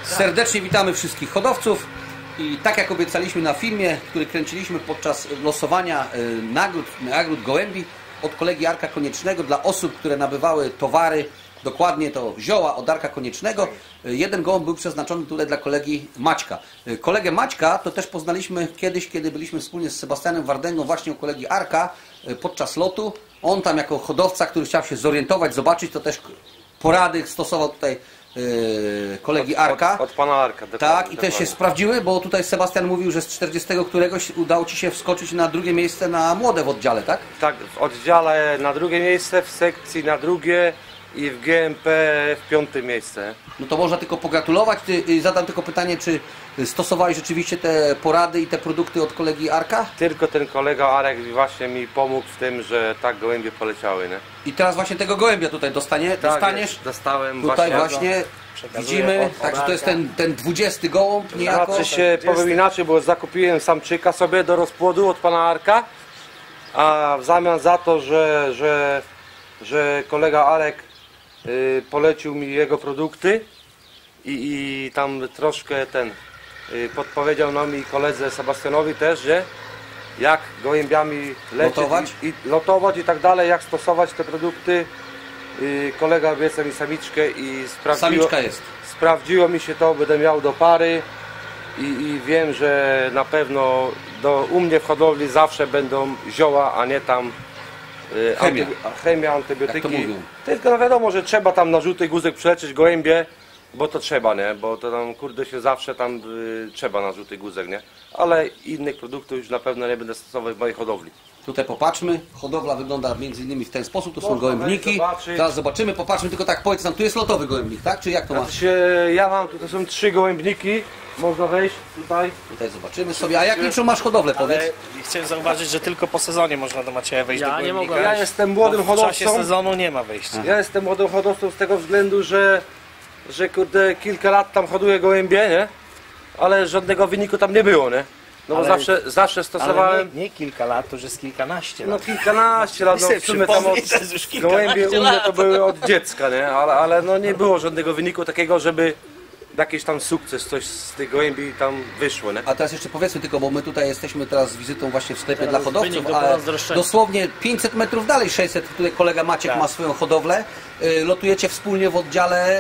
Serdecznie witamy wszystkich hodowców i tak jak obiecaliśmy na filmie, który kręciliśmy podczas losowania nagród gołębi od kolegi Arka Koniecznego dla osób, które nabywały towary, dokładnie to zioła od Arka Koniecznego, jeden gołąb był przeznaczony tutaj dla kolegi Maćka. Kolegę Maćka to też poznaliśmy kiedyś, kiedy byliśmy wspólnie z Sebastianem Wardęgą właśnie u kolegi Arka podczas lotu. On tam jako hodowca, który chciał się zorientować, zobaczyć, to też porady stosował tutaj kolegi Arka. Od pana Arka. Tak, i też się sprawdziły, bo tutaj Sebastian mówił, że z 40 któregoś udało Ci się wskoczyć na drugie miejsce na młode w oddziale, tak? Tak, w oddziale na drugie miejsce, w sekcji na drugie i w GMP w piąte miejsce. No to można tylko pogratulować. Zadam tylko pytanie, czy stosowałeś rzeczywiście te porady i te produkty od kolegi Arka? Tylko ten kolega Arek właśnie mi pomógł w tym, że tak gołębie poleciały, nie? I teraz właśnie tego gołębia tutaj dostaniesz? Jest, dostałem tutaj właśnie widzimy, także to jest ten 20 gołąb niejako. Znaczy się, powiem inaczej, bo zakupiłem samczyka sobie do rozpłodu od pana Arka, a w zamian za to, że kolega Arek polecił mi jego produkty i tam troszkę podpowiedział nam i koledze Sebastianowi też, że jak gołębiami lecieć lotować i tak dalej, jak stosować te produkty. Kolega obiecał mi samiczkę i sprawdziło mi się to, będę miał do pary i wiem, że na pewno u mnie w hodowli zawsze będą zioła, a nie tam chemia, antybiotyki. Tylko no wiadomo, że trzeba tam na żółty guzek przeleczyć gołębie, bo to trzeba, nie? Bo to tam kurde się zawsze tam trzeba na żółty guzek, nie? Ale innych produktów już na pewno nie będę stosować w mojej hodowli. Tutaj popatrzmy, hodowla wygląda między innymi w ten sposób, to są gołębniki. Teraz zobaczymy, popatrzmy, tylko tak powiedz nam, tu jest lotowy gołębnik, tak? Czy jak to masz? Ja mam, tutaj są 3 gołębniki, można wejść tutaj. Tutaj zobaczymy sobie, a jak liczą masz hodowlę, powiedz? Chciałem zauważyć, że tylko po sezonie można do Macieja wejść do gołębnika. Ja jestem młodym hodowcą. W czasie sezonu nie ma wejścia. Ja jestem młodym hodowcą z tego względu, że kurde kilka lat tam hoduję gołębie, nie? Ale żadnego wyniku tam nie było, nie? No bo zawsze stosowałem... Nie kilka lat, to już jest kilkanaście lat. No kilkanaście lat, no w sumie tam gołębie u mnie to były od dziecka, nie? Ale no nie było żadnego wyniku takiego, żeby jakiś tam sukces, coś z tych gołębi tam wyszło, nie? A teraz jeszcze powiedzmy tylko, bo my tutaj jesteśmy teraz z wizytą właśnie w sklepie dla hodowców, ale dosłownie 500 metrów dalej, 600, tutaj kolega Maciek ma swoją hodowlę. Lotujecie wspólnie w oddziale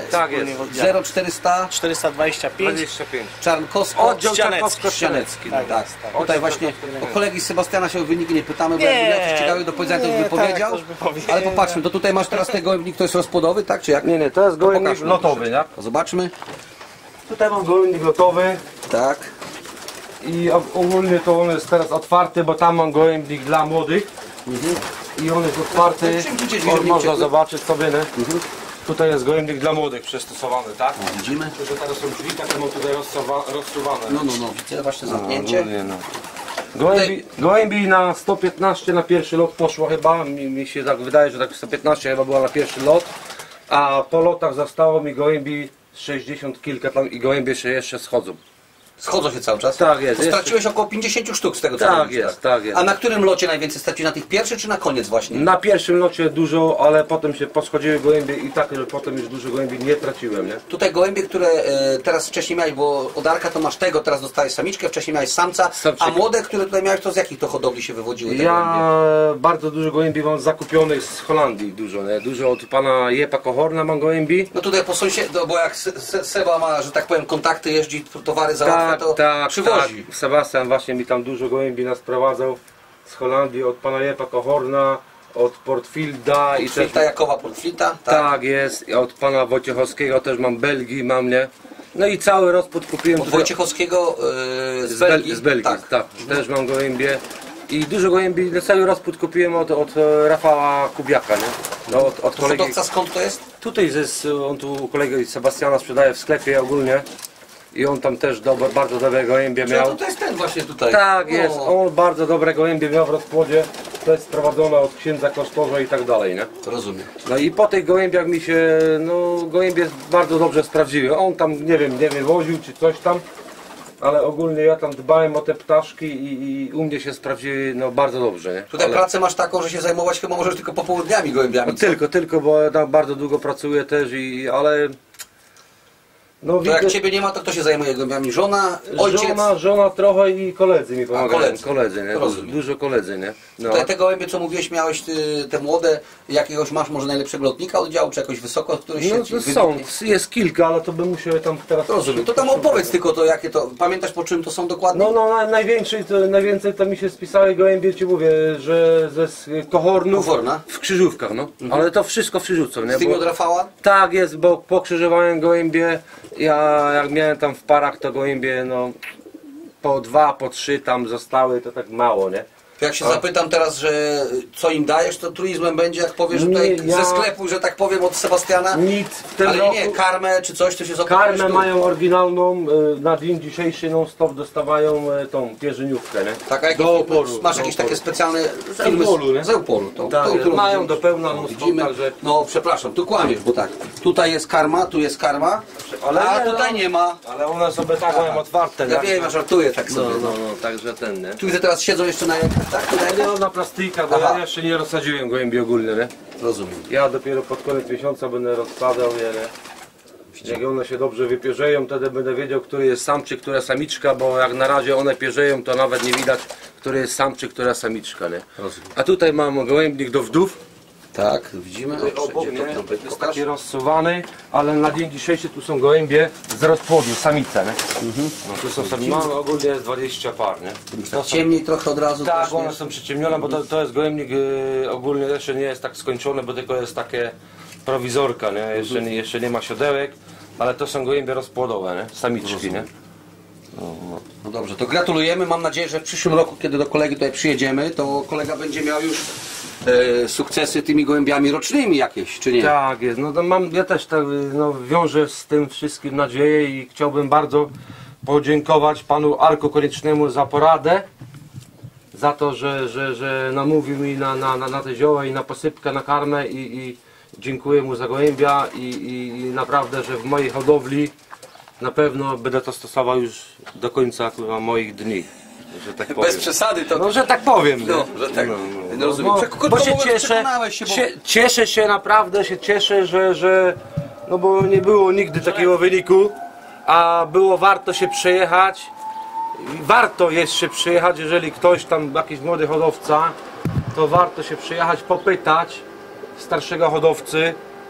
0425 Czarnkowsko-Ścianecki. Tak. Tutaj właśnie o kolegi Sebastiana się o wyniki nie pytamy, bo jakby coś ciekawych do powiedzenia, to już by powiedział. Ale popatrzmy, to tutaj masz teraz ten gołębnik, to jest rozpłodowy, tak? Czy jak? Nie, to jest gołębnik lotowy, nie? Zobaczmy. Tutaj mam gołębnik lotowy. Tak. I ogólnie to on jest teraz otwarty, bo tam mam gołębnik dla młodych. I on jest otwarty. Można zobaczyć sobie, nie? Tutaj jest gołębnik dla młodych przystosowany, tak? Widzimy. Że teraz są drzwi, takie mam tutaj rozsuwane. No, widzę właśnie zamknięcie. Gołębi na 115 na pierwszy lot poszło chyba. Mi się tak wydaje, że tak 115 chyba była na pierwszy lot. A po lotach zostało mi gołębi 60 kilka tam i gołębie się jeszcze schodzą. Schodzą się cały czas? Tak jest. To straciłeś około 50 sztuk z tego co tak jest. A na którym locie najwięcej straciłeś? Na tych pierwszych czy na koniec właśnie? Na pierwszym locie dużo, ale potem się poschodziły gołębie i tak, że potem już dużo gołębi nie traciłem, nie? Tutaj gołębie, które teraz wcześniej miałeś, bo od Arka to masz tego, teraz dostałeś samiczkę, wcześniej miałeś samca, a młode, które tutaj miałeś, to z jakich to hodowli się wywodziły te gołębie? Bardzo dużo gołębi mam zakupionych z Holandii, dużo, nie? Dużo od pana Jepa Kohorna mam gołębi. No tutaj po sąsiedzie, bo jak Seba ma, że tak powiem, kontakty, jeździ, towary załatwia, to przywozi. Tak, Sebastian właśnie mi tam dużo gołębi nas sprowadzał z Holandii, od pana Jepa Kohorna, od Portfielda i też... Jakowa Portfielda? Tak jest, od pana Wojciechowskiego też mam Belgii, mam, nie? No i cały rozpód kupiłem... Od Wojciechowskiego z Belgii? Z Belgii, tak. Też mam gołębie. I dużo gołębi, cały rozpód kupiłem od Rafała Kubiaka, nie? No, od kolegi... Hodowca skąd to jest? Tutaj on tu u kolegi Sebastiana sprzedaje w sklepie ogólnie. I on tam też bardzo dobre gołębie miał. To jest ten właśnie tutaj. Tak jest, on bardzo dobre gołębie miał w rozpłodzie. To jest sprowadzone od księdza Kosztorza i tak dalej, nie? Rozumiem. No i po tych gołębiach mi się, gołębie bardzo dobrze sprawdziły. On tam, nie wiem, nie wywoził czy coś tam. Ale ogólnie ja tam dbałem o te ptaszki i u mnie się sprawdziły bardzo dobrze, nie? Tutaj pracę masz taką, że się zajmować chyba możesz tylko popołudniami gołębiami. No, tylko, bo ja tam bardzo długo pracuję też ale No, To jak ciebie nie ma, to kto się zajmuje gołębiami? Żona, ojciec? Żona trochę i koledzy mi pomagają. Koledzy. Nie? Rozumiem. Dużo koledzy, nie? No. Te gołębie, co mówiłeś, miałeś te młode, jakiegoś masz może najlepszego lotnika oddziału, czy jakoś wysoko, który się No to są, jest kilka, ale to bym musiał tam teraz... Rozumiem. To tam opowiedz tylko to, jakie to, pamiętasz po czym to są dokładnie? Najwięcej to mi się spisały gołębie, ci mówię, że ze Kohornów Kohorna? w krzyżówkach, no. Ale to wszystko w krzyżówce, nie? Z tymi od Rafała? Tak jest, bo pokrzyżowałem gołębie, ja jak miałem tam w parach, to gołębie, no, po 2, po 3 tam zostały, to tak mało, nie? Jak się zapytam teraz, że co im dajesz, to truizmem będzie, jak powiesz tutaj ze sklepu, że tak powiem, od Sebastiana? Nic w tym Ale roku. nie, karmę czy coś, to się zapytałeś. Karmę mają oryginalną, na dzień dzisiejszy non stop dostawają tą pierzyniówkę, nie? Tak, a do oporu. masz jakieś takie specjalne Eupolu, nie? z Eupolu. Tak, mają do pełna non stop, widzimy. także... No przepraszam, tu kłamiesz, bo tak, tutaj jest karma, tu jest karma, a tutaj nie ma. Ale one sobie tak mają otwarte, Ja nie? wiem, ja żartuję tak sobie. No, także ten, nie? Tu, że teraz siedzą jeszcze na jajkach, tak? No, na plastykach, bo ja jeszcze nie rozsadziłem gołębi ogólnie, nie? Rozumiem. Ja dopiero pod koniec miesiąca będę rozkładał je, nie? Jak one się dobrze wypierzeją, wtedy będę wiedział, który jest samczyk, która samiczka, bo jak na razie one pierzeją, to nawet nie widać, który jest samczyk, która samiczka, nie? Rozumiem. A tutaj mam gołębnik do wdów. Tak, widzimy. Obok mnie to jest taki rozsuwany, ale na dzień dzisiejszy tu są gołębie z rozpłodu, samice, nie? No tu są samice, mamy ogólnie jest 20 par, nie? Tak ciemniej trochę od razu. Tak, też, one nie? są przyciemnione, bo to jest gołębnik ogólnie jeszcze nie jest tak skończony, bo tylko jest takie prowizorka, nie? Jeszcze nie ma siodełek, ale to są gołębie rozpłodowe, nie? Samiczki, nie? No dobrze, to gratulujemy. Mam nadzieję, że w przyszłym roku, kiedy do kolegi tutaj przyjedziemy, to kolega będzie miał już sukcesy tymi gołębiami rocznymi jakieś, czy nie? Tak jest, no to ja też tak, no, wiążę z tym wszystkim nadzieję i chciałbym bardzo podziękować panu Arku Konicznemu za poradę, za to, że namówił mi na te zioła i na posypkę, na karmę i dziękuję mu za gołębia i naprawdę, że w mojej hodowli na pewno będę to stosował już do końca moich dni. Że tak powiem. Bez przesady to... No, że tak powiem. No, że tak. No, rozumiem. Bo się cieszę się naprawdę, że no bo nie było nigdy takiego wyniku, a było warto się przejechać. Warto jest się przejechać, jeżeli ktoś tam, jakiś młody hodowca, to warto się przejechać, popytać starszego hodowcy,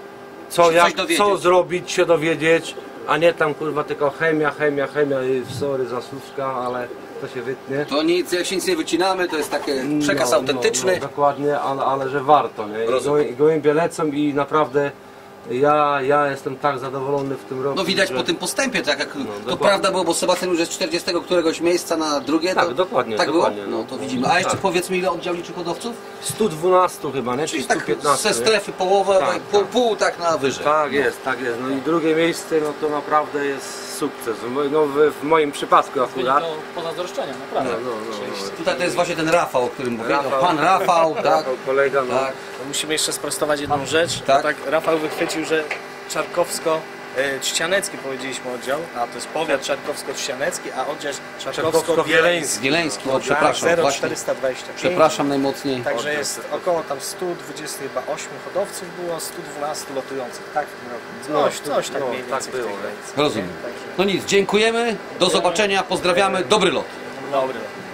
co zrobić, się dowiedzieć, a nie tam kurwa tylko chemia, sorry za słówka, ale to się wytnie. To nic, jak się nic nie wycinamy, to jest taki przekaz autentyczny. No, dokładnie, ale że warto, nie? I gołębie lecą i naprawdę ja jestem tak zadowolony w tym roku. No widać po tym postępie, tak jak to prawda było, bo Sebastian już jest 40 któregoś miejsca na drugie. Tak, to, dokładnie. Tak dokładnie, było? No to widzimy. A jeszcze powiedzmy, ile oddział liczy hodowców? 112 chyba, nie? Czyli 115. tak ze strefy połowę, Tak, pół tak na wyżej. Tak jest. No i drugie miejsce, no to naprawdę jest sukces. No w moim przypadku akurat. To poza zazdroszczenia, naprawdę. Tutaj to jest właśnie ten Rafał, o którym mówię. Rafał. Pan Rafał, tak? Kolega, no. Tak. Musimy jeszcze sprostować jedną rzecz. Tak. Tak, Rafał wychwycił, że Czarkowsko-Trzcianecki powiedzieliśmy oddział, a to jest powiat czarkowsko-trzcianecki, a oddział czarkowsko-wieleński. Wieleński, o przepraszam, właśnie. 0425. Przepraszam najmocniej. Także jest około tam 128 hodowców było, 112 lotujących, tak w tym roku. Coś tak mniej więcej. Tak było. Rozumiem. No nic, dziękujemy, do zobaczenia, pozdrawiamy, dobry lot. Dobry.